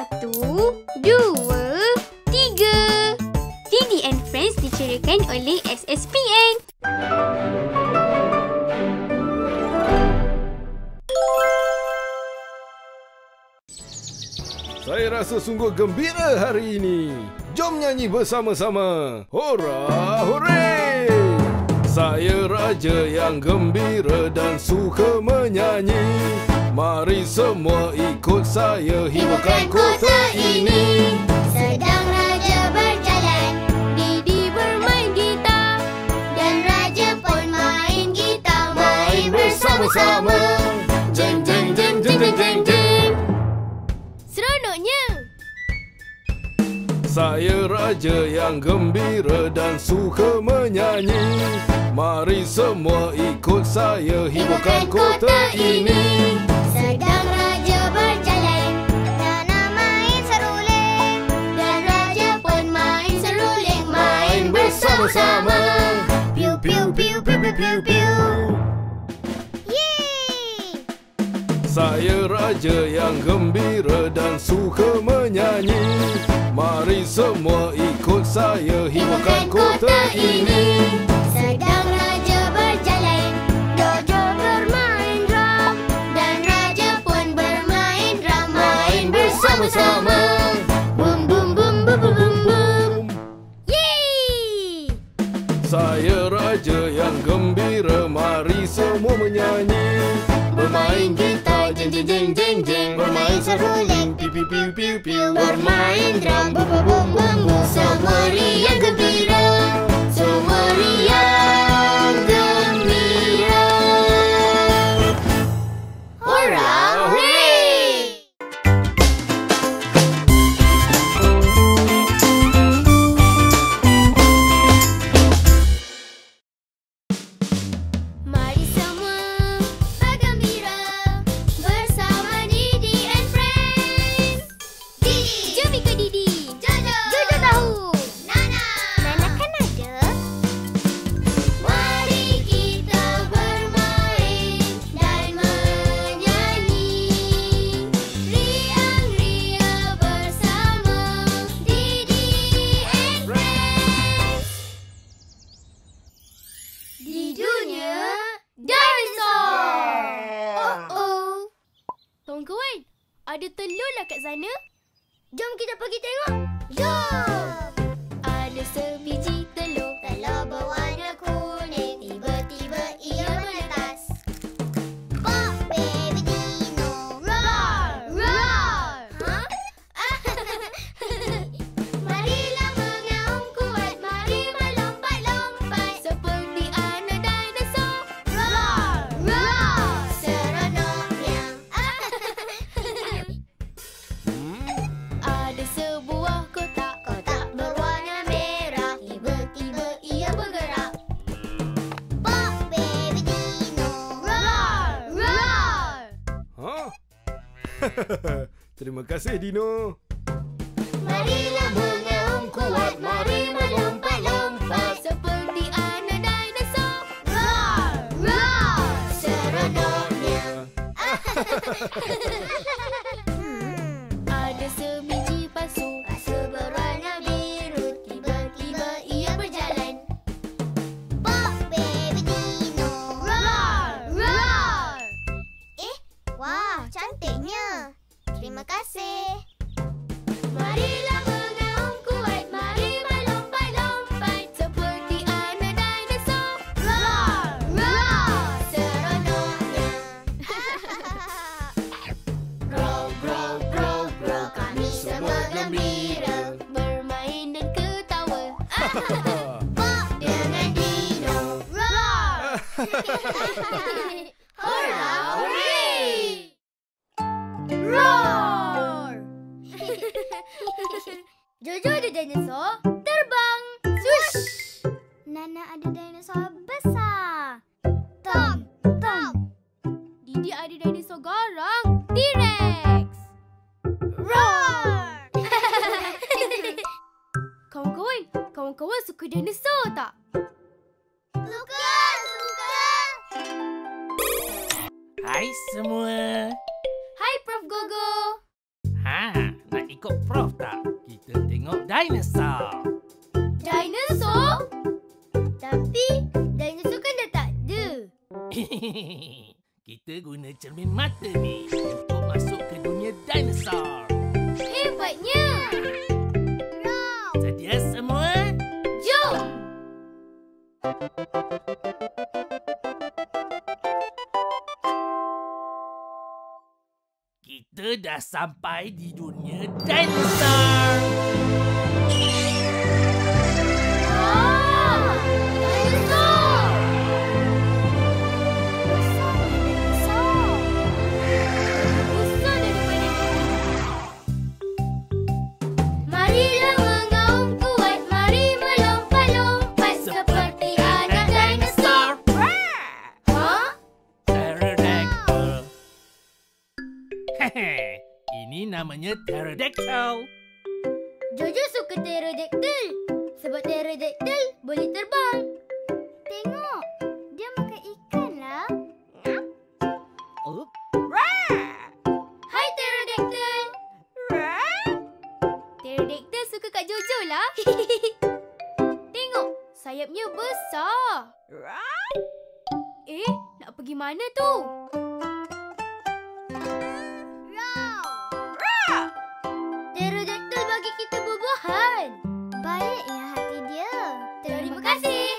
1, 2, 3. Didi and Friends diceriakan oleh SSPN. Saya rasa sungguh gembira hari ini. Jom nyanyi bersama-sama. Hora, hore! Saya raja yang gembira dan suka menyanyi. Mari semua ikut saya hiburkan kota ini. Sedang raja berjalan, Didi bermain gitar, dan raja pun main gitar. Main bersama-sama. Jeng jeng jeng jeng jeng jeng jeng. Seronoknya. Saya raja yang gembira dan suka menyanyi. Mari semua ikut saya hiburkan kota ini. Sedang raja berjalan, Nana main seruling, dan raja pun main seruling. Main bersama-sama. Piu piu piu piu piu piu piu. Yeay! Saya raja yang gembira dan suka menyanyi. Mari semua ikut saya hiburkan kota ini. Sedang raja berjalan, Dojo bermain drum, dan raja pun bermain drum. Main bersama-sama. Boom boom boom boom boom boom boom. Yeay! Saya raja yang gembira, mari semua menyanyi. Bermain gitar, jeng jeng jeng jeng jeng. Bermain seruling, piu piu piu piu piu. Bermain drum, boom boom boom boom boom. Semua riang gembira, semua riang gembira. Hora, hooray! Mari semua bergembira bersama Didi and Friends. Didi, jom ikut Didi. Jojo, Jojo tahu. Nana, Nana kan ada. Mari kita bermain dan menyanyi. Riang-riang bersama Didi and Friends. Di dunia dinosaur. Oh. Kawan-kawan, ada telur lah kat sana. Jom kita pergi tengok. Jom. Ada sebiji telur. Telur berwarna kuning. Tiba-tiba ia menetas. Pop baby dino. Roar. Roar. Huh? Marilah mengaum kuat. Mari melompat-lompat. Seperti anak dinosaur. Roar. Roar. Seronoknya. Ada sebuah kotak. Kotak berwarna merah. Tiba-tiba ia bergerak. Pop baby dino. Roar. Roar. Ha? Terima kasih Dino. Marilah mengaum kuat, mari melompat-lompat. Seperti anak dinosaur. Roar, roar, seronoknya. Ada sebiji pasu. Pasu berwarna biru. Tiba-tiba ia berjalan. Pop baby dino. Roar, roar. Wah, cantiknya. Terima kasih. Marilah mengaum kuat, mari melompat-lompat. Seperti anak dinosaur. Roar, roar, seronoknya. Grow, grow, grow, grow. Kami semua gembira. Bermain dan ketawa. Pop dengan dino. Roar. Hora, hooray! Roar! Jojo ada dinosaur terbang. Swish! Nana ada dinosaur besar. Tom, Tom. Didi ada dinosaur garang. T-Rex. Roar! Kawan-kawan suka dinosaur tak? Suka, suka. Hai semua. Hai Prof Gogo. Ha, nak ikut Prof tak? Kita tengok dinosaur. Dinosaur? Tapi dinosaur kan dah tak ada. Kita guna cermin mata ni untuk masuk ke dunia dinosaur. Hebatnya. Sedia semua? Jom. Kita dah sampai di dunia dinosaur. Marilah mengaum kuat, mari melompat-lompat seperti anak dinosaur. Hah? Pterodactyl. Hehe, ini namanya pterodactyl. Jojo suka pterodactyl sebab pterodactyl boleh terbang. Tengok, dia makan ikan lah. Oh, Hai pterodactyl. Pterodactyl suka kat Jojo lah. Tengok, sayapnya besar. Nak pergi mana tu? Pterodactyl bagi kita buah-buahan. Baiknya hati dia. Terima kasih.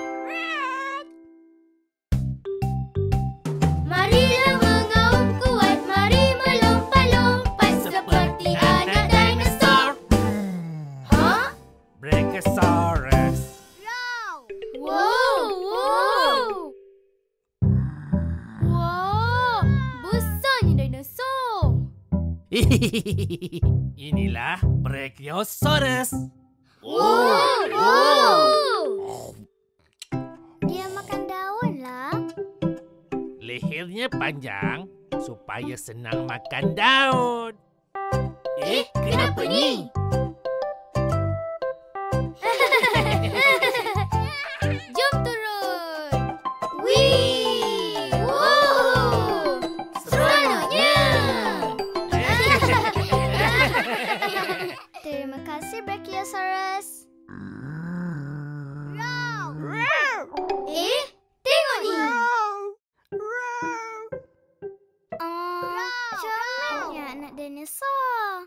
Marilah mengaum kuat, mari melompat-lompat seperti anak dinosaur. Hah? Brachiosaurus. Wow! Wow! Besarnya dinosaur. Inilah Brachiosaurus. Dia makan daun lah. Lehernya panjang supaya senang makan daun. Kenapa ni? Jom turun. Wih! Wow! Seronoknya! Terima kasih, Brachiosaurus. Tengok ni. Comelnya anak dinosaur.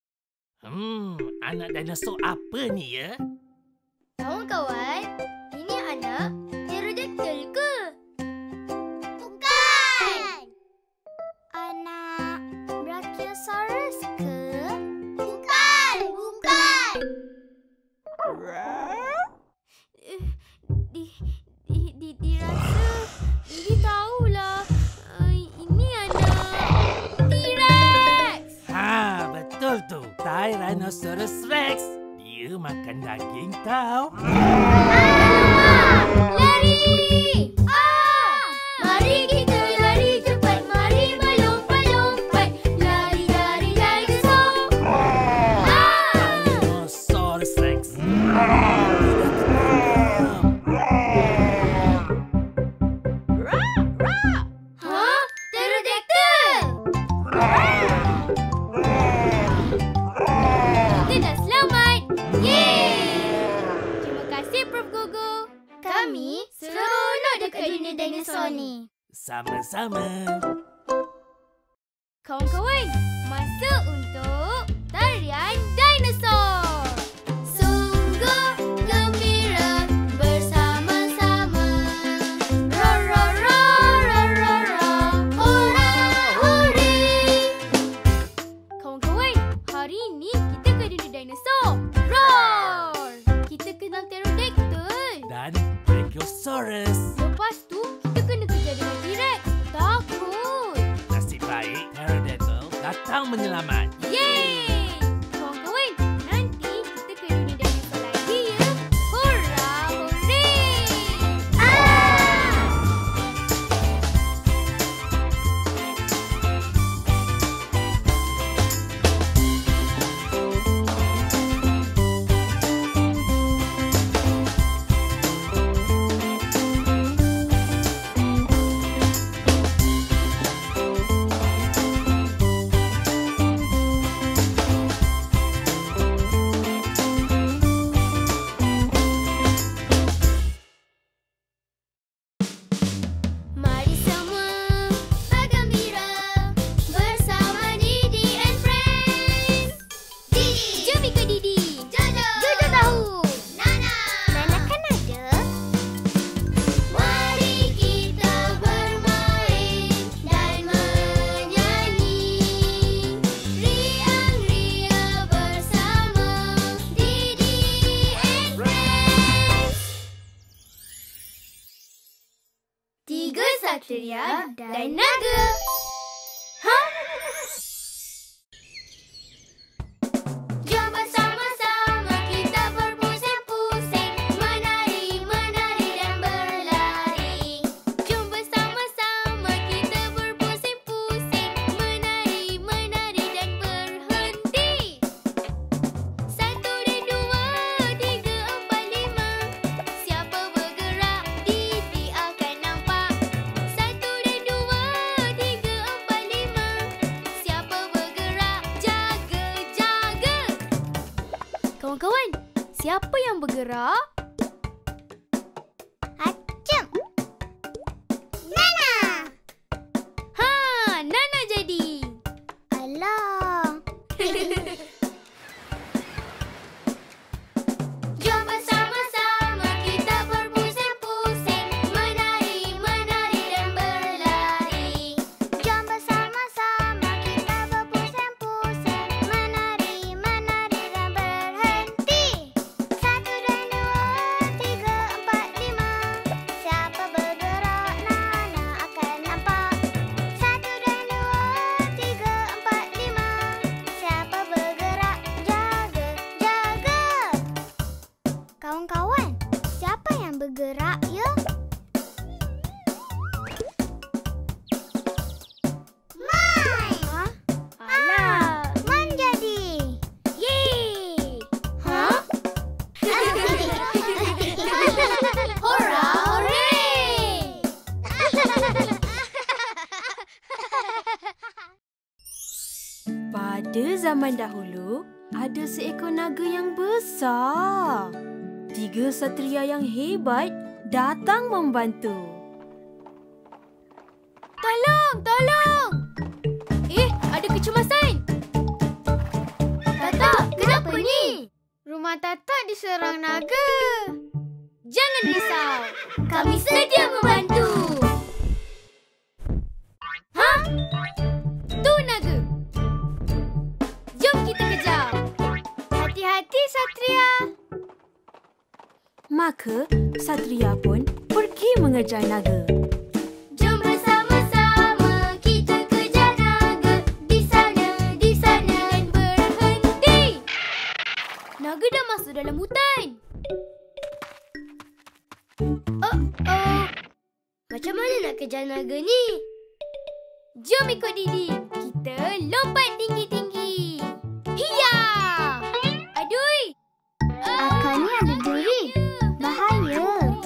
Anak dinosaur apa ni ya? Kawan-kawan, ini anak pterodactyl ke? Bukan. Anak Brachiosaurus ke? Bukan. Dirasa dia tahulah. Ini anak T-Rex. Betul tu. Tyrannosaurus Rex. Dia makan daging tau. Lari! Mari kita lari cepat, mari melompat-lompat. Lari dinosaur. Tyrannosaurus Rex. Hah? Pterodactyl! Kita dah selamat. Yeay! Terima kasih, Prof. Gogo. Kami seronok dekat dunia dinosaur ni. Sama-sama. Kawan-kawan, masa untuk tarian dinosaur. Sungguh gembira bersama-sama. Roar, roar, roar, roar, roar, roar. Hurra, hurri. Kawan-kawan, hari ini kita ke dunia dinosaur. Roar! Kita kenal pterodactyl. Dan Brachiosaurus. Lepas tu, kita kena kejar dengan T-Rex. Takut. Nasib baik Pterodactyl datang menyelamat. Yeay! Kawan-kawan, nanti kita ke dunia dinosaur lagi ya. Hurra, hurri! dan naga. Jom bersama-sama kita berpusing-pusing, menari-menari dan berlari. Jom bersama-sama kita berpusing-pusing, menari-menari dan berhenti. 1 dan 2, 3, 4, 5. Siapa bergerak, Didi akan nampak. 1 dan 2, 3, 4, 5. Siapa bergerak, jaga-jaga. Kawan-kawan, siapa yang bergerak? Acem. Nana. Ha, Nana jadi. Alah. Jom bersama-sama kita berpusing-pusing, menari-menari dan berlari. Jom bersama-sama kita berpusing-pusing, menari-menari dan berhenti. 1 dan 2, 3, 4, 5. Siapa bergerak, Nana akan nampak. 1 dan 2, 3, 4, 5. Siapa bergerak, jaga-jaga. Kawan-kawan, siapa yang bergerak ya? Mai! Ha? Alah, Man jadi. Yeay! Ha? Hora, hooray! Pada zaman dahulu, ada seekor naga yang besar. 3 satria yang hebat datang membantu. Tolong, tolong! Ada kecemasan. Tata, kenapa ni? Rumah Tata diserang naga. Jangan risau. Kami sedia membantu. Ha? Tu naga. Jom kita kejar. Hati-hati, Satria. Maka, satria pun pergi mengejar naga. Jom bersama-sama kita kejar naga. Di sana dan Berhenti. Naga dah masuk dalam hutan. Oh, macam mana nak kejar naga ni? Jom ikut Didi. Kita lompat tinggi-tinggi. Hiya! Adui! Akarnya ada duri. Bahaya.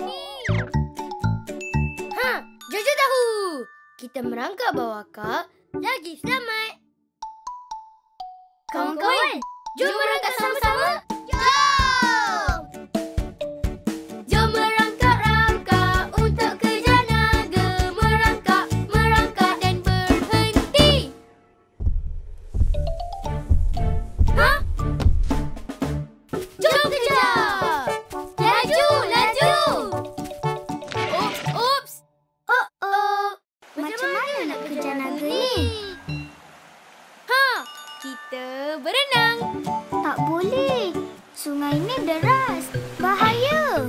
Ha, Jojo tahu. Kita merangkak bawah kak, lagi selamat. Kawan-kawan, jom merangkak sama-sama. Jom! Jom merangkak-rangkak untuk kejar naga. Merangkak, merangkak dan berhenti. Ha? Jom kejar! Laju, laju! Oops! Oh, macam mana nak kejar naga ni? Ha! Kita berenang. Tak boleh. Sungai ni deras. Bahaya.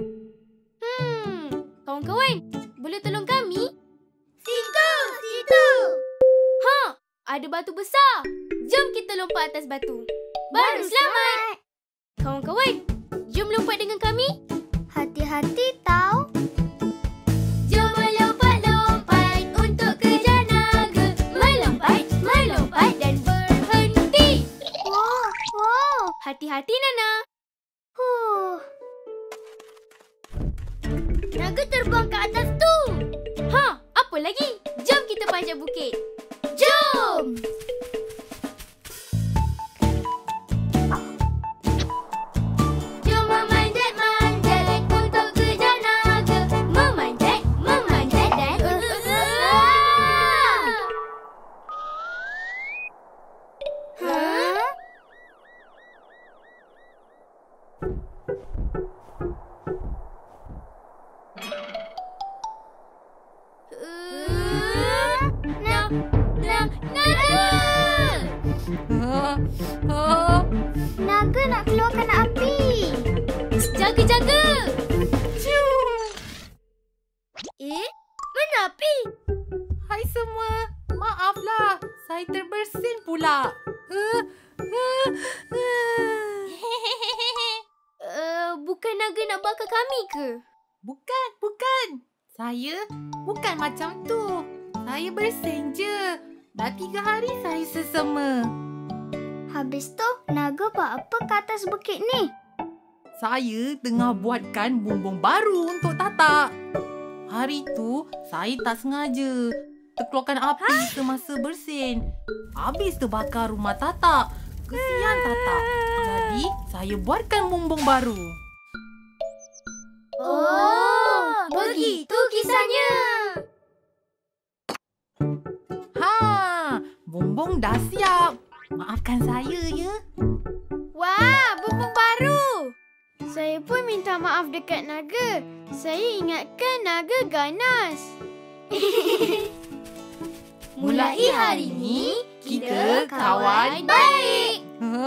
Kawan-kawan, boleh tolong kami? Situ. Ha! Ada batu besar. Jom kita lompat atas batu. Baru selamat. Kawan-kawan, jom lompat dengan kami. Hati-hati tau. Jom melompat-lompat untuk kejar naga. Melompat, melompat dan Berhenti. wow. Hati-hati, Nana. Naga terbang ke atas tu. Ha! Apa lagi? Jom kita panjat bukit. Jom. Jom memanjat-manjat untuk kejar naga. Memanjat, memanjat dan Hah? Naga nak keluarkan api. Jaga-jaga. Mana api? bersin pula. Bukan naga nak bakar kami ke? Bukan. Saya bukan macam tu. Saya bersin je. Dah 3 hari saya sesama. Habis tu, naga buat apa ke atas bukit ni? Saya tengah buatkan bumbung baru untuk Tatak. Hari tu, saya tak sengaja terkeluarkan api semasa bersin. Habis terbakar rumah Tatak. Kesian Tatak. Jadi, saya buatkan bumbung baru. Oh, begitu kisahnya. Bumbung dah siap. Maafkan saya ya. Wah, bumbung baru. Saya pun minta maaf dekat naga. Saya ingatkan naga ganas. Mulai hari ni, kita kawan baik.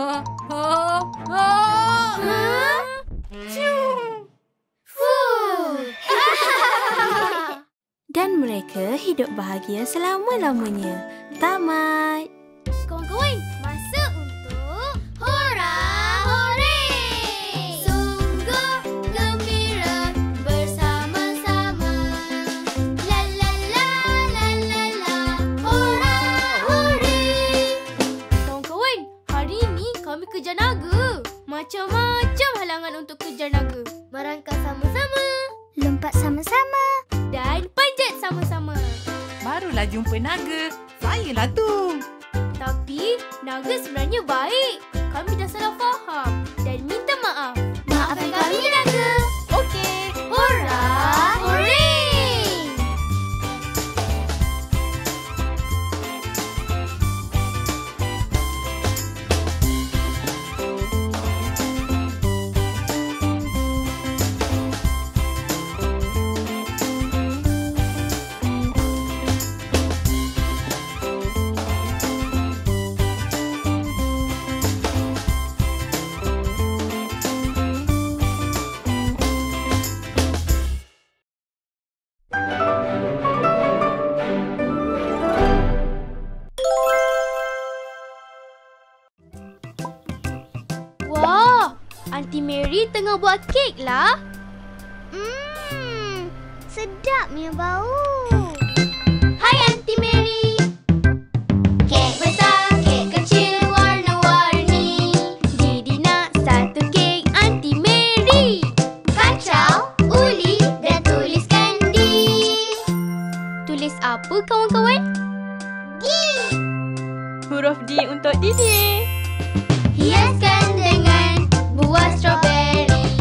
Dan mereka hidup bahagia selama-lamanya. Tamat. Kawan-kawan, masa untuk hora hore. Sungguh gembira bersama-sama. La la la la la la. Hora hore. Kawan-kawan, hari ini kami kejar naga. Macam-macam halangan untuk kejar naga. Merangkak sama-sama. Lompat sama-sama. Dan panjat sama-sama. Barulah jumpa naga. Sayalah tu. Tapi naga sebenarnya baik. Kami dah salah faham dan minta maaf. Maafkan kami naga. Okey. Hora hore. Wah, Aunty Mary tengah buat kek lah. Sedapnya bau. Hai Aunty Mary. Kek besar, kek kecil, warna-warni. Didi nak satu kek Aunty Mary. Kacau, uli dan tuliskan D. Tulis apa kawan-kawan? Huruf D untuk Didi. Hiaskan dengan buah strawberry.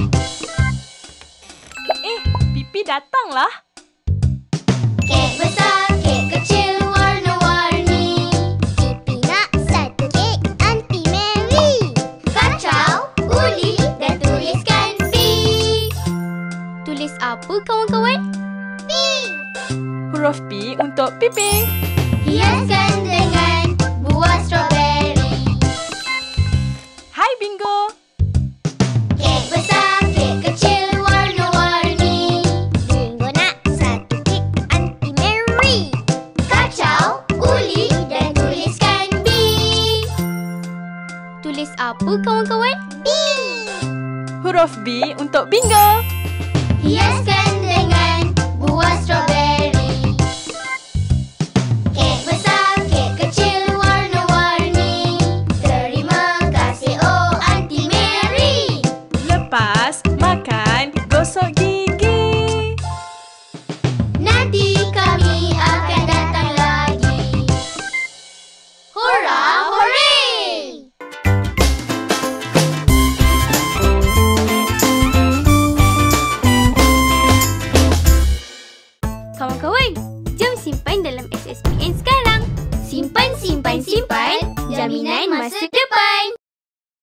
Pipi datanglah. Kek besar, kek kecil, warna-warni. Pipi nak satu kek Aunty Mary. Kacau, uli dan tuliskan B. Tulis apa kawan-kawan? Huruf P untuk Pipi. Hiaskan dengan buah strawberry. Hai Bingo. Kek besar, kek kecil, warna-warni. Bingo nak satu kek Aunty Mary. Kacau, uli dan tuliskan B. Tulis apa kawan-kawan? B. Huruf B untuk Bingo. Hiaskan dengan buah strawberry. Kek besar, kek kecil, warna-warni. Terima kasih oh Aunty Mary. Lepas makan, gosok gigi. Nanti kami akan datang lagi. Hora hore! Kawan-kawan, jom simpan dalam SSPN sekarang. Simpan, simpan, simpan. Jaminan masa depan.